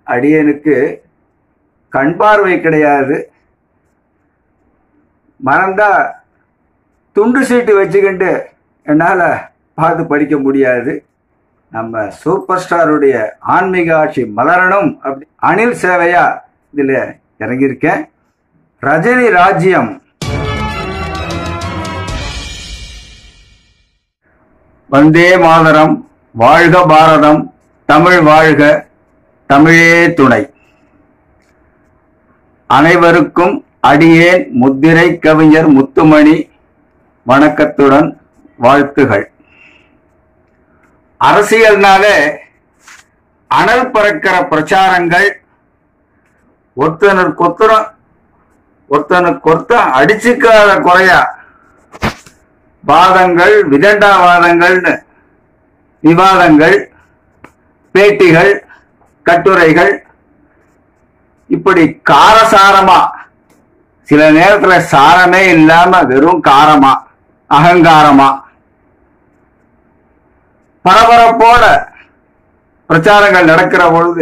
அடியனுக்கு கண் பார்வை கிடையாது. மறந்தா துண்டு சீட்டு வச்சுக்கிண்டு என்னால் பார்த்து படிக்க முடியாது. நம்ம சூப்பர் ஸ்டாருடைய ஆன்மீக ஆட்சி மலரணும் அப்படி அணில் சேவையா இதில் இறங்கியிருக்கேன். ரஜினி ராஜ்யம். வந்தே மாதரம், வாழ்க பாரதம், தமிழ் வாழ்க, தமிழே துணை. அனைவருக்கும் அடியேன் முத்திரை கவிஞர் முத்துமணி வணக்கத்துடன் வாழ்த்துகள். அரசியல்னாலே அனல் பறக்கிற பிரச்சாரங்கள், ஒருத்தனுக்கு அடிச்சுக்காத குறையா வாதங்கள், விதண்டாவாதங்கள்னு விவாதங்கள், பேட்டிகள், கட்டுரைகள், இப்படி காரசாரமா, சில நேரத்துல சாரமே இல்லாம வெறும் காரமா, அகங்காரமா, பரபரப்போட பிரச்சாரங்கள் நடக்கிற பொழுது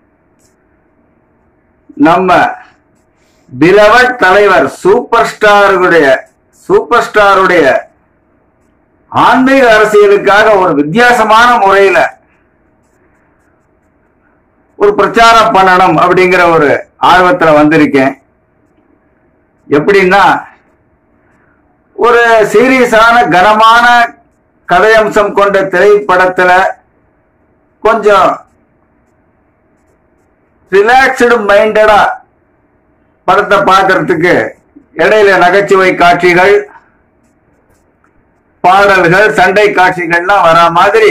நம்ம பிலவட் தலைவர் சூப்பர் ஸ்டாருடைய ஆன்மீக அரசியலுக்காக ஒரு வித்தியாசமான முறையில ஒரு பிரச்சாரம் பண்ணணும் அப்படிங்கிற ஒரு ஆர்வத்துல வந்திருக்கேன். எப்படின்னா, ஒரு சீரியஸான கனமான கதையம்சம் கொண்ட திரைப்படத்துல கொஞ்சம் ரிலாக்ஸ்டு மைண்டடா படத்தை பார்க்கறதுக்கு இடையில நகைச்சுவை காட்சிகள், பாடல்கள், சண்டை காட்சிகள்லாம் வர மாதிரி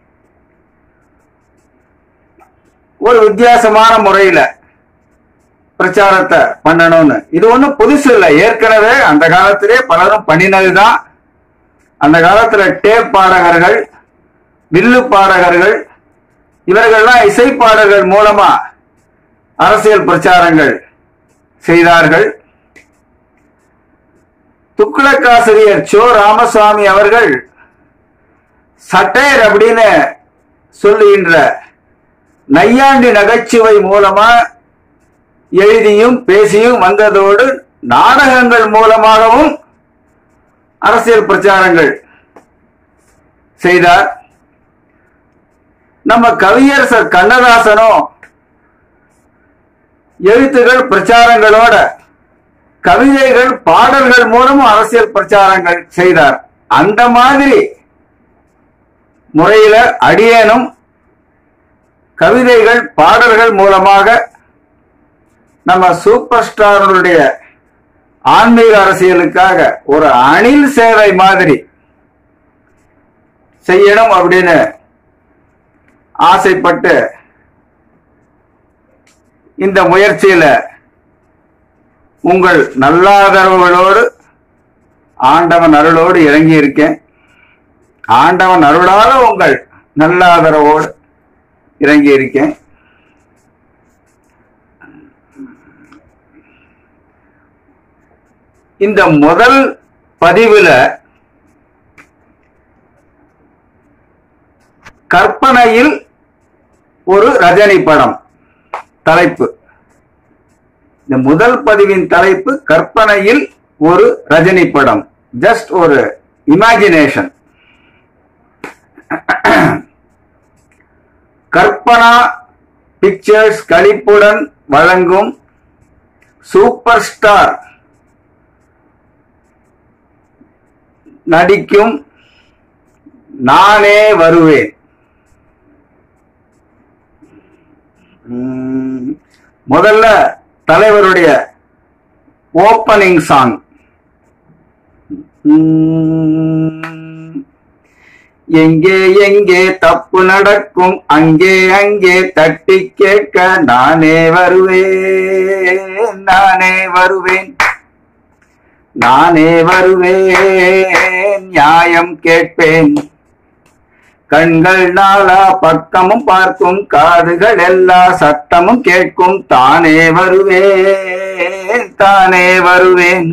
ஒரு வித்தியாசமான முறையில பிரச்சாரத்தை பண்ணணும்னு. இது ஒண்ணும் புதுசு இல்லை, ஏற்கனவே அந்த காலத்திலே பலரும் பண்ணினதுதான். அந்த காலத்துல டேப் பாடகர்கள், வில்லு பாடகர்கள், இவர்கள்லாம் இசை பாடல்கள் மூலமா அரசியல் பிரச்சாரங்கள் செய்தார்கள். துக்ளக்காசிரியர் சோ ராமசுவாமி அவர்கள் சட்டையர் அப்படின்னு சொல்லுகின்ற நையாண்டி நகைச்சுவை மூலமா எழுதியும் பேசியும் வந்ததோடு நாடகங்கள் மூலமாகவும் அரசியல் பிரச்சாரங்கள் செய்தார். நம்ம கவியரசர் கண்ணதாசனும் எழுத்துகள் பிரச்சாரங்களோட கவிதைகள், பாடல்கள் மூலமும் அரசியல் பிரச்சாரங்கள் செய்தார். அந்த மாதிரி முறையில அடியேனும் கவிதைகள், பாடல்கள் மூலமாக நம்ம சூப்பர் ஸ்டாருடைய ஆன்மீக அரசியலுக்காக ஒரு அணில் சேவை மாதிரி செய்யணும் அப்படின்னு ஆசைப்பட்டு இந்த முயற்சியில உங்கள் நல்லாதரவுகளோடு, ஆண்டவன் அருளோடு இறங்கி இருக்கேன். ஆண்டவன் அருளால உங்கள் நல்லாதரவோடு இறங்கி இருக்கேன். இந்த முதல் பதிவுல கற்பனையில் ஒரு ரஜினி படம் தலைப்பு. இந்த முதல் பதிவின் தலைப்பு கற்பனையில் ஒரு ரஜினி படம். ஜஸ்ட் ஒரு இமேஜினேஷன். கற்பனா பிக்சர்ஸ் களிப்புடன் வழங்கும் சூப்பர் ஸ்டார் நடிக்கும் நானே வருவேன். முதல்ல தலைவருடைய ஓப்பனிங் சாங். எங்கே எங்கே தப்பு நடக்கும், அங்கே அங்கே தட்டி கேட்க நானே வருவேன், நானே வருவேன், நானே வருவேன், நியாயம் கேட்பேன். கண்கள் நாளா பக்கமும் பார்க்கும், காதுகள் எல்லா சத்தமும் கேட்கும். தானே வருவேன், தானே வருவேன்,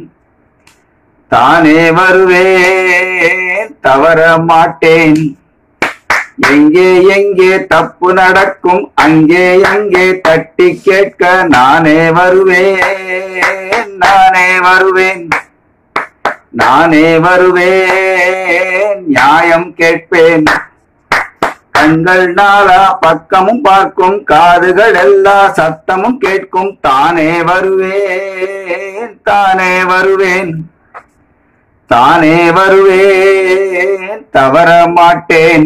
தானே வருவேன், தவற மாட்டேன். எங்கே எங்கே தப்பு நடக்கும் அங்கே அங்கே தட்டி கேட்க நானே வருவேன், நானே வருவேன், நானே வருவேன், நியாயம் கேட்பேன். கண்கள் நாளா பக்கமும் பார்க்கும், காதுகள் எல்லா சத்தமும் கேட்கும். தானே வருவேன், தானே வருவேன், தானே வருவேன், தவற மாட்டேன்.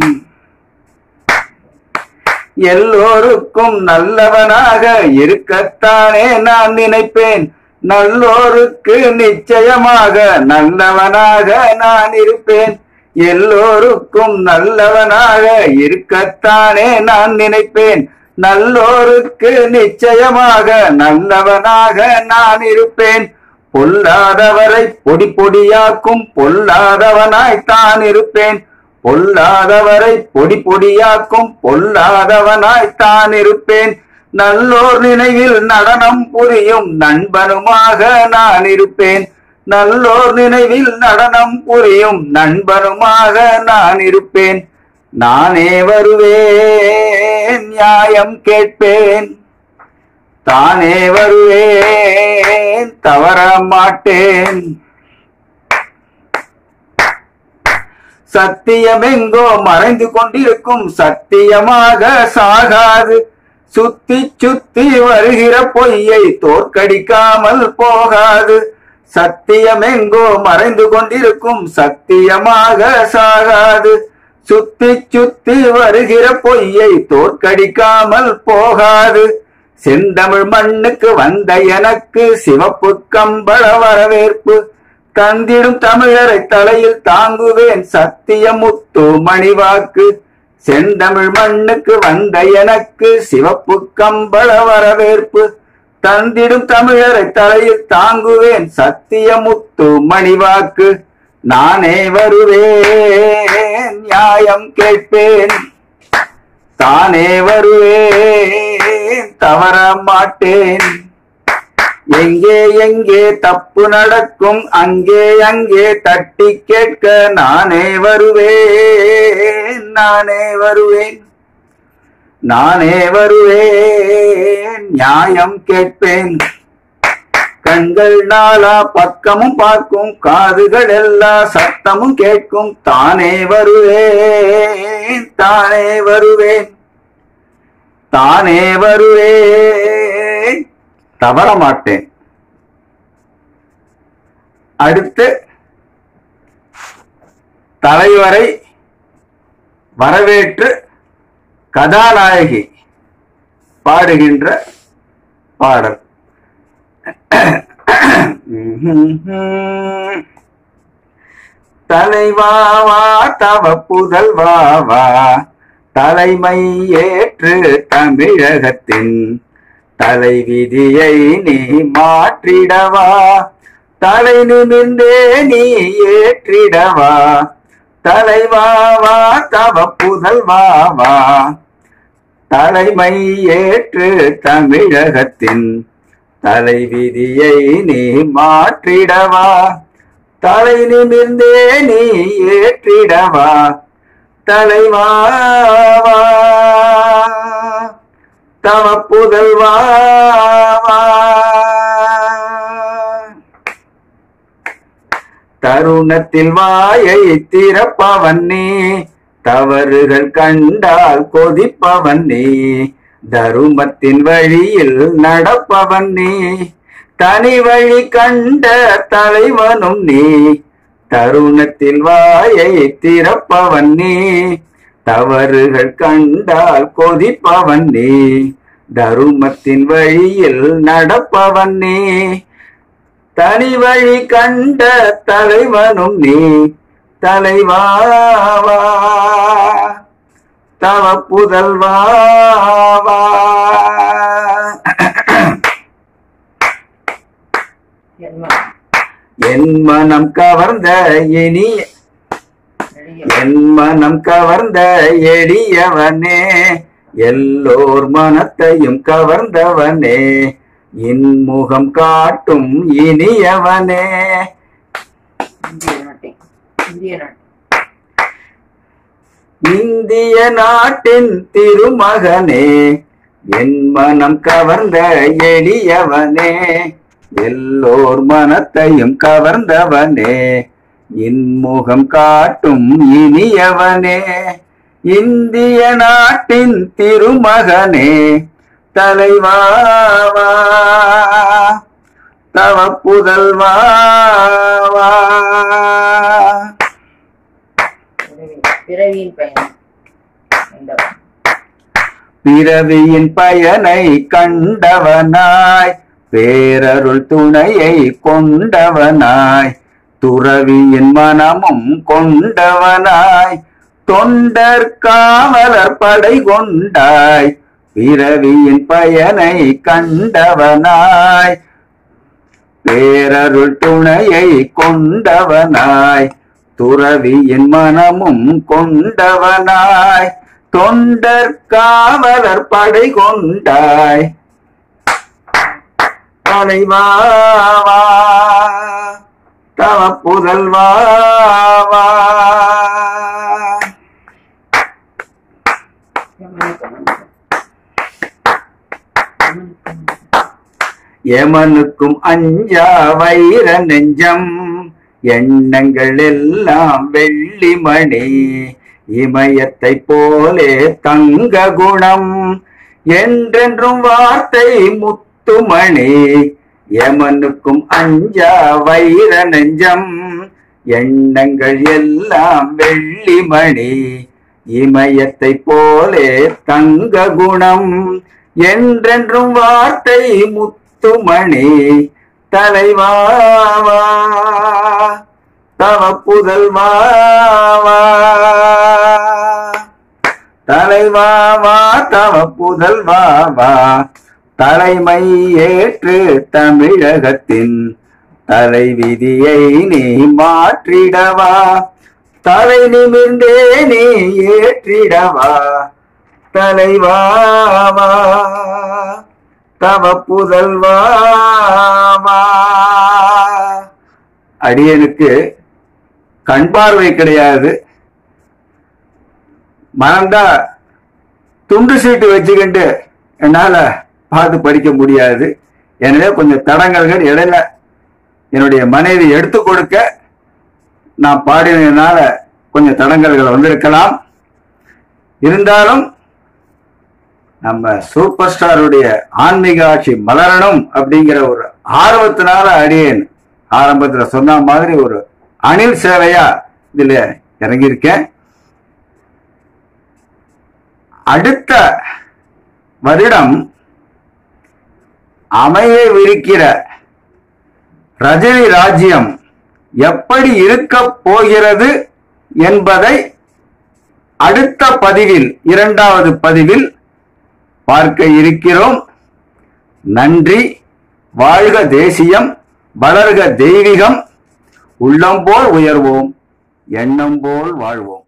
எல்லோருக்கும் நல்லவனாக இருக்கத்தானே நான் நினைப்பேன். நல்லோருக்கு நிச்சயமாக நல்லவனாக நான் இருப்பேன். எல்லோருக்கும் நல்லவனாக இருக்கத்தானே நான் நினைப்பேன். நல்லோருக்கு நிச்சயமாக நல்லவனாக நான் இருப்பேன். பொல்லாதவரை பொடி பொடியாக்கும் பொல்லாதவனாய்த்தான் இருப்பேன். பொல்லாதவரை பொடி பொடியாக்கும் பொல்லாதவனாய்த்தான் இருப்பேன். நல்லோர் நினைவில் நடனம் புரியும் நண்பனுமாக நான் இருப்பேன். நல்லோர் நினைவில் நடனம் புரியும் நண்பனுமாக நான் இருப்பேன். நானே வருவேன், நியாயம் கேட்பேன். தானே வருவேன், தவற மாட்டேன். சத்தியமெங்கோ மறைந்து கொண்டிருக்கும் சத்தியமாக சாகாது. சுத்தி சுத்தி வருகிற பொய்யை தோற்கடிக்காமல் போகாது. சத்தியமெங்கோ மறைந்து கொண்டிருக்கும் சத்தியமாக சாகாது. சுத்தி சுத்தி வருகிற பொய்யை தோற்கடிக்காமல் போகாது. செந்தமிழ் மண்ணுக்கு வந்த எனக்கு சிவப்பு கம்பள வரவேற்பு தந்திடும் தமிழரை தலையில் தாங்குவேன் சத்தியமுத்து மணிவாக்கு. செந்தமிழ் மண்ணுக்கு வந்த எனக்கு சிவப்பு கம்பள வரவேற்பு தந்திடும் தமிழரை தலையில் தாங்குவேன் சத்தியமுத்து மணிவாக்கு. நானே வருவேன், நியாயம் கேட்பேன். தானே வருவேன், தவற மாட்டேன். எங்கே எங்கே தப்பு நடக்கும் அங்கே அங்கே தட்டி கேட்க நானே வருவேன், நானே வருவேன், நானே வருவேன், நியாயம் கேட்பேன். கண்கள் நாளா பக்கமும் பார்க்கும், காதுகள் எல்லா சத்தமும் கேட்கும். தானே வருவேன், தானே வருவேன், தானே வருவேன், தவற மாட்டேன். அடுத்து தலைவரை வரவேற்று கதாநாயகி பாடுகின்ற பாடல். தலைவாவா தவ புதல்வாவா தலைமை ஏற்று தமிழகத்தின் தலைவிதியை நீ மாற்றிடவா. தலை நிமிர்ந்தே நீ ஏற்றிடவா. தலைவாவா தவ புதல்வாவா தலைமை ஏற்று தமிழகத்தின் தலைவிதியை நீ மாற்றிடவா. தலை நிமிர்ந்தே நீ ஏற்றிடவா. தலைவாவா தவ புதல்வாவா. தருணத்தில் வாயை திறப்பவன் நீ, தவறுகள் கண்டால் கொதிப்பவன் நீ, தருமத்தின் வழியில் நடப்பவன் நீ, தனி வழி கண்ட தலைவனும் நீ. தருணத்தில் வாயை திறப்பவன் நீ, தவறுகள் கண்டால் கொதிப்பவன் நீ, தருமத்தின் வழியில் நடப்பவன் நீ, தனி வழி கண்ட தலைவனும் நீ. தலைவாவா தவ புதல்வாவா. என் மனம் கவர்ந்த இனிய என் மனம் கவர்ந்த எளியவனே, எல்லோர் மனத்தையும் கவர்ந்தவனே, இன்முகம் காட்டும் இனியவனே. இந்திய நாட்டின் திருமகனே, என் மனம் கவர்ந்த எளியவனே, எல்லோர் மனத்தையும் கவர்ந்தவனே, இன்முகம் காட்டும் இனியவனே, இந்திய நாட்டின் திருமகனே, தலைவாவா தவ புதல்வாவா. பிறவியின் பயனை கண்டவனாய், பேரருள் துணையை கொண்டவனாய், துறவியின் மனமும் கொண்டவனாய், தொண்டர் காவலர் படை கொண்டாய், பிறவியின் பயனை கண்டவனாய், பேரருள் துணையை கொண்டவனாய், துறவியின் மனமும் கொண்டவனாய், தொண்டர் காவலர் படை கொண்டாய், தலைவாவா தவ புதல்வாவா. எமனுக்கும் அஞ்சா வைர நெஞ்சம், எண்ணங்கள் எல்லாம் வெள்ளிமணி, இமயத்தை போலே தங்க குணம், என்றென்றும் வார்த்தை முத்துமணி. எமனுக்கும் அஞ்சா வைர நெஞ்சம், எண்ணங்கள் எல்லாம் வெள்ளிமணி, இமயத்தை போலே தங்க குணம், என்றென்றும் வார்த்தை முத்துமணி, தலைவாவா தவ புதல்வாவா, தலைவாவா தவ புதல்வாவா. தலைமை ஏற்று தமிழகத்தின் தலைவிதியை நீ மாற்றிடவா, தலை நிமிர்ந்தே நீ ஏற்றிடவா, தலைவாவா தவ புதல்வாவா. அடியனுக்கு கண் பார்வை கிடையாது, மறந்தா துண்டு சீட்டு வச்சுக்கிட்டு என்னால பார்த்து படிக்க முடியாது. எனவே கொஞ்சம் தடங்கல்கள் இடையில என்னுடைய மனைவி எடுத்து கொடுக்க நான் பாடினதுனால கொஞ்சம் தடங்கல்கள் வந்திருக்கலாம். இருந்தாலும் நம்ம சூப்பர் ஸ்டாருடைய ஆன்மீக ஆட்சி மலரணும் அப்படிங்கிற ஒரு ஆர்வத்தினால அடியேன் ஆரம்பத்துல சொன்ன மாதிரி ஒரு அணில் சேவையா இதுல இறங்கியிருக்கேன். அடுத்த வருடம் அமையவிருக்கிற ரஜினி ராஜ்யம் எப்படி இருக்க போகிறது என்பதை அடுத்த பதிவில், இரண்டாவது பதிவில் பார்க்க இருக்கிறோம். நன்றி. வாழ்க தேசியம், வளர்க தெய்வீகம். உள்ளம் போல் உயர்வோம், எண்ணம் போல் வாழ்வோம்.